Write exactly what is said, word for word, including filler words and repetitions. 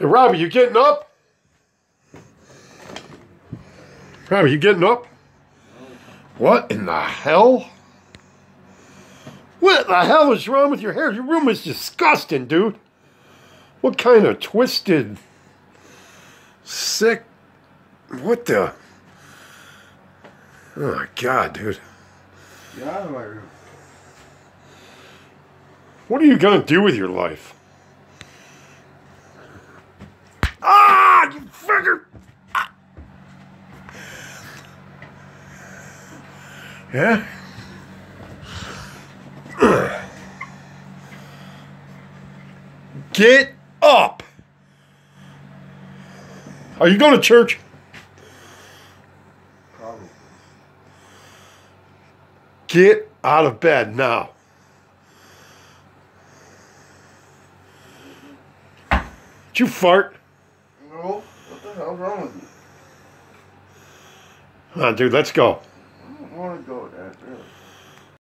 Hey, Robbie, you getting up? Robbie, you getting up? What in the hell? What the hell is wrong with your hair? Your room is disgusting, dude. What kind of twisted, sick, what the? Oh my God, dude. Get out of my room. What are you gonna do with your life? Ah, you figure. Yeah? Get up! Are you going to church? Probably. Get out of bed now. Did you fart? No. What the hell's wrong with you? Come on, dude, let's go. I don't want to go, Dad. Really.